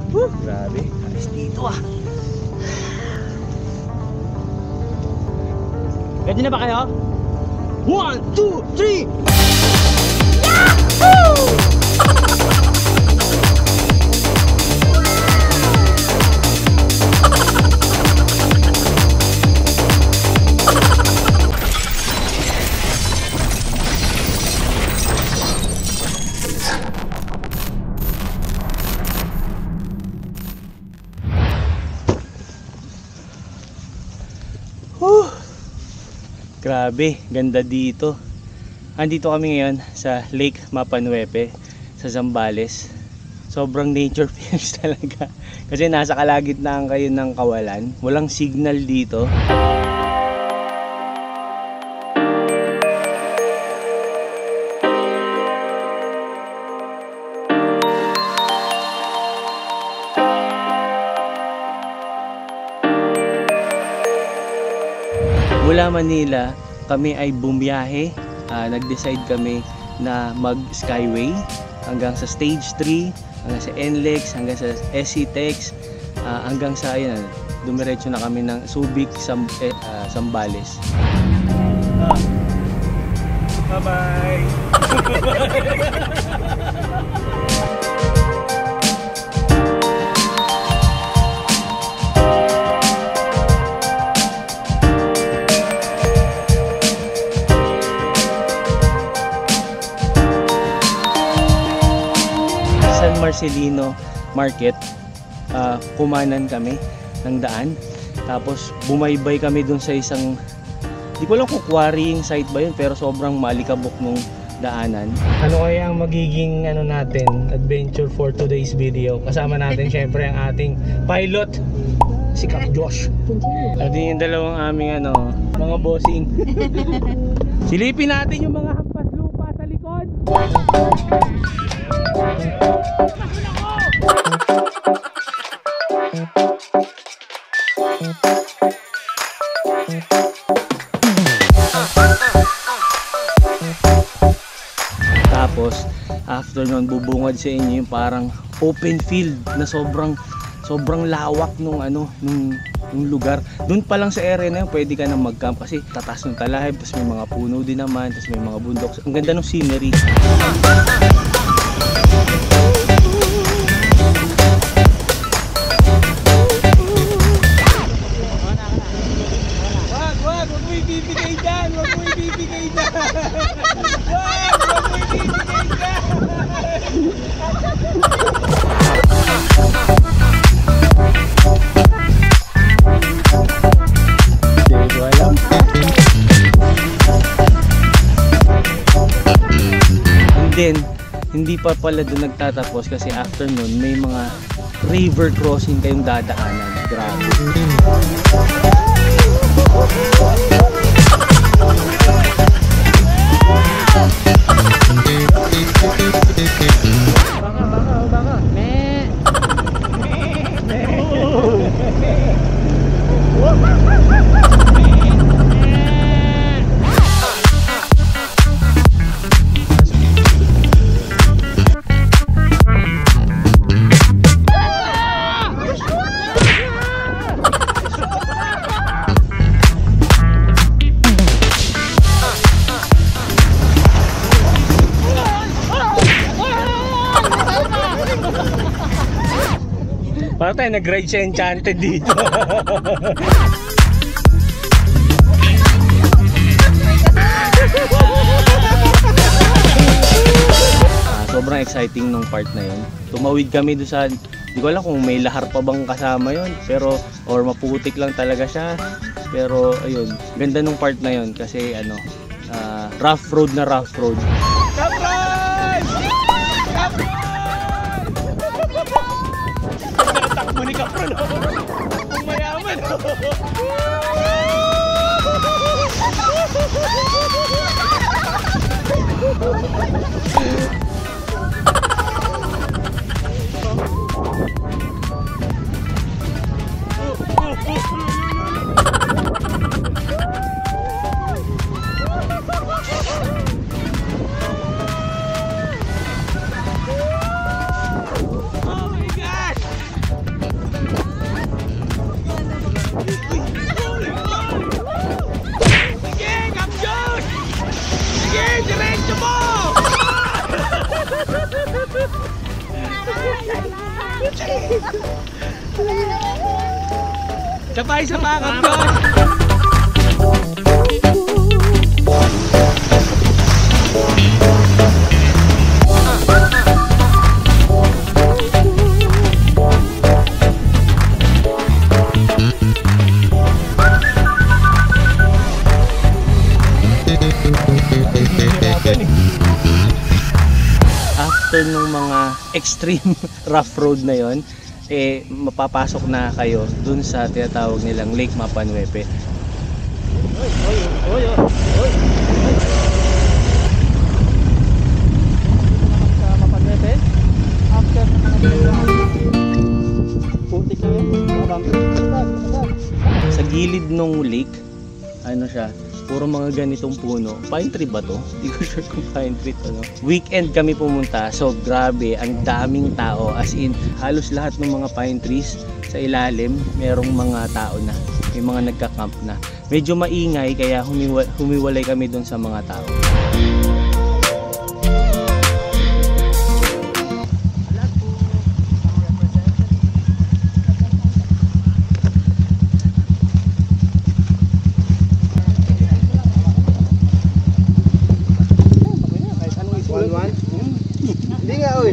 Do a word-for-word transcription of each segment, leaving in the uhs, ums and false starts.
Woo! Grabe, alis dito ah. Ready na ba kayo? One, two, three! Yahoo! Whew. Grabe, ganda dito. Andito kami ngayon sa Lake Mapanuepe sa Zambales. Sobrang nature films talaga. Kasi nasa kalagitnaan kayo ng kawalan. Walang signal dito. Mula Manila, kami ay bumiyahe. Uh, Nag-decide kami na mag-skyway hanggang sa stage three, hanggang sa N L E X, hanggang sa S C Tex, uh, hanggang sa ayun, dumiretso na kami ng Subic, Sam, eh, uh, Zambales. Ah. Bye-bye! Marcelino Market, uh, kumanan kami ng daan, tapos bumaybay kami dun sa isang, di ko lang kung quarrying site ba yun, pero sobrang malikabok nung daanan. Ano kaya ang magiging ano natin adventure for today's video? Kasama natin syempre ang ating pilot si Kap Josh. At din yung dalawang aming ano, mga bossing. Silipin natin yung mga hampas lupa sa likod. Tapos after nun bubungad sa inyo yung parang open field na sobrang sobrang lawak nung ano nung, nung lugar. Doon pa lang sa area na yun pwede ka na mag-camp kasi tatas ng talahib, tapos may mga puno din naman, tapos may mga bundok. Ang ganda ng scenery. Ibibigay dyan! Huwag mo ibibigay dyan! Wag! Huwag mo ibibigay dyan! Hindi ko alam. And then, hindi pa pala doon nagtatapos kasi after nun may mga river crossing kayong dadaanan. Grabe. Baka, baka, baka. Me. Me. Parang tayo nag-ride sa Enchanted dito. ah, sobrang exciting nung part na yun. Tumawid kami doon sa, di ko alam kung may lahar pa bang kasama yun, pero or maputik lang talaga siya. Pero ayun, ganda nung part na yun kasi ano, uh, rough road na rough road. Muni ka pro, no? Ang mayaman, no? Sabay sa mga kampiyon. After nung mga extreme rough road na yon, eh mapapasok na kayo dun sa tinatawag nilang Lake Mapanwepe. Oy, oy, oy, oy. Sa Mapanwepe, after putik na yun. Sa gilid nung lake, ano siya, puro mga ganitong puno. Pine tree ba to? Hindi ko sure kung pine tree to, no? Weekend kami pumunta, so grabe, ang daming tao. As in, halos lahat ng mga pine trees sa ilalim, merong mga tao na. May mga nagka-camp na. Medyo maingay, kaya humiwa humiwalay kami dun sa mga tao. Hindi nga, oy.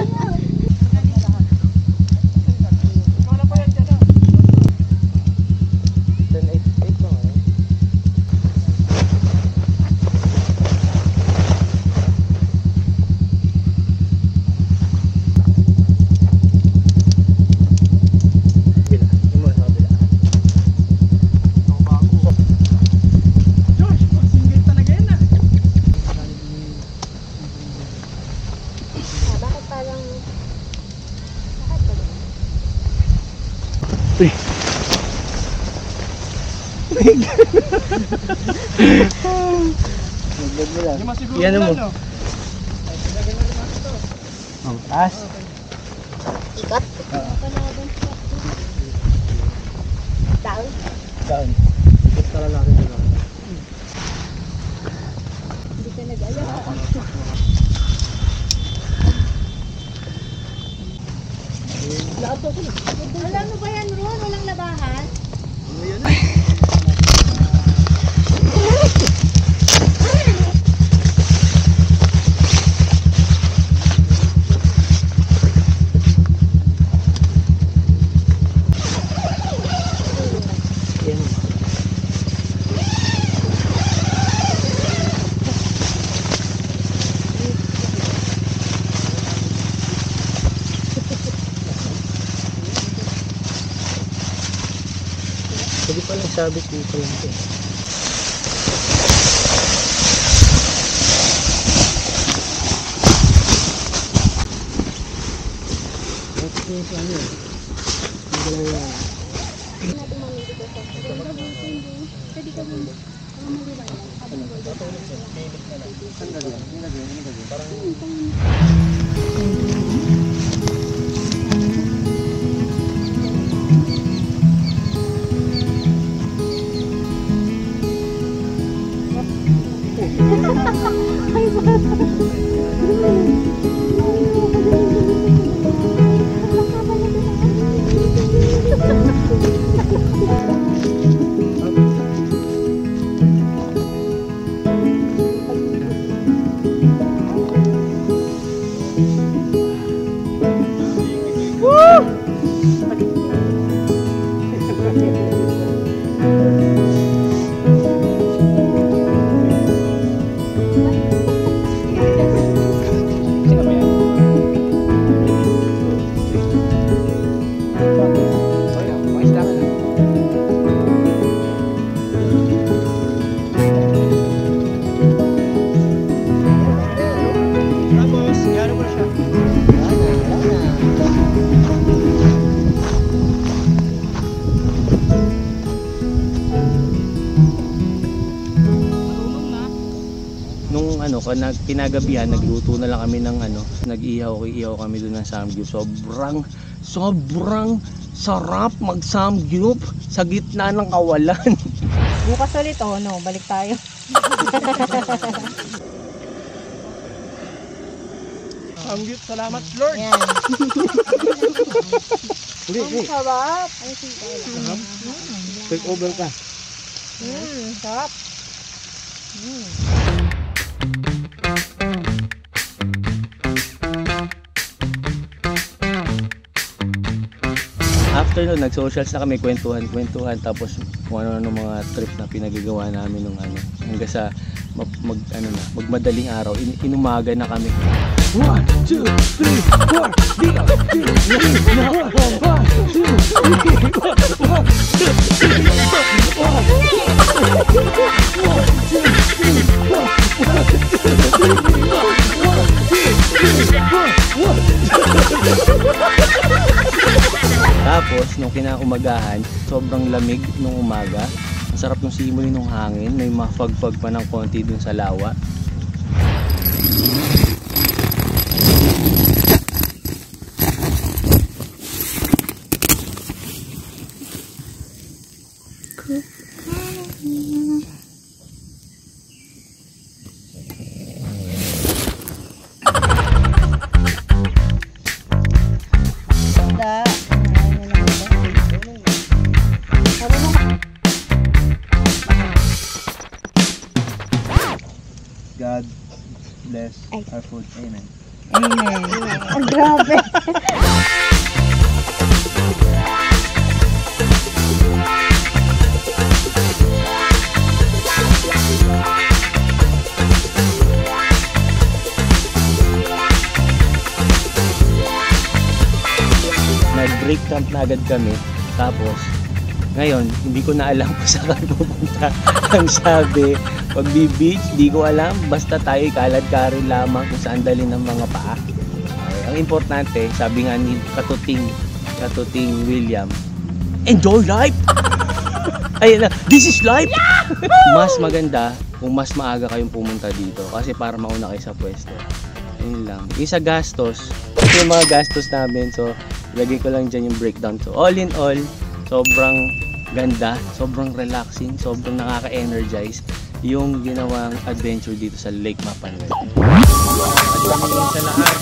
Yan mo. Ang taas. Ikot? Down? Down. Ikot ka lang rin dito. Hindi ka nag-ayaw. Wala mo ba yan, Ron? Walang labahan? Pwede pa lang sabit dito lang ito. Ito yung ano eh. Hindi lang yan. Pwede ka mo maliwan. ano, nag kinagabihan nagluto na lang kami ng ano, nag-ihaw-ihaw kami doon ng samgyup. Sobrang sobrang sarap mag-samgyup sa gitna ng kawalan. Bukas ulit oh, no, balik tayo. Ang salamat Lord. Yan. Hindi, Ang hindi. sarap. Ay, sige. Take over ka. Hmm, sarap. Hmm. After nun, nag-socials na kami, kwentuhan, kwentuhan, tapos kung ano-ano mga trip na pinagagawa namin nung ano, hanggang sa mag, mag ano na, magmadaling araw, in, inumaga na kami. one, two, three, four, di, di, di, na, one, one, two, three, one, one, two, three, one, one, two, three, four, one, two, three, one, one, two, three, one. Tapos, nung kinaumagahan, sobrang lamig nung umaga. Ang sarap ng simuli ng hangin. May mafag-fag pa ng konti dun sa lawa. God bless our food. Amen. Amen. Ang grabe. Nag-break camp na agad kami. Tapos, ngayon, hindi ko na alam kung saan kami pupunta. Ang sabi, pag beach, di ko alam. Basta tayo kalad-kari lamang kung saan dalhin ng mga paa. Okay. Ang importante, sabi nga ni Katuting, Katuting William, enjoy life! Ayun na, this is life! Mas maganda kung mas maaga kayong pumunta dito kasi para mauna kayo sa pwesto. Yun lang. Yung sa gastos, ito yung mga gastos namin. So, lagay ko lang dyan yung breakdown. So, all in all, sobrang ganda, sobrang relaxing, sobrang nakaka-energize yung ginawang adventure dito sa Lake Mapanwel. At sa lahat.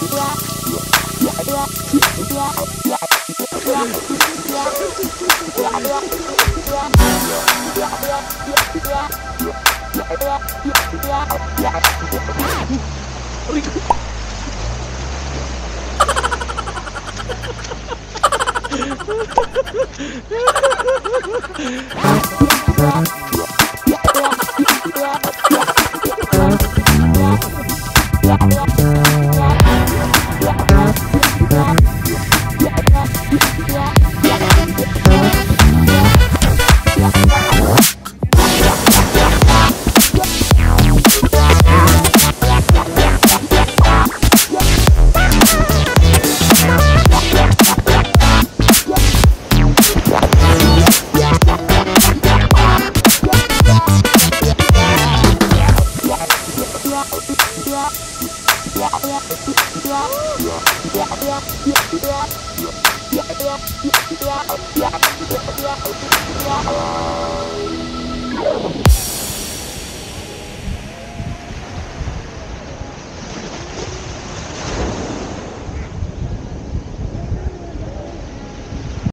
Yeah.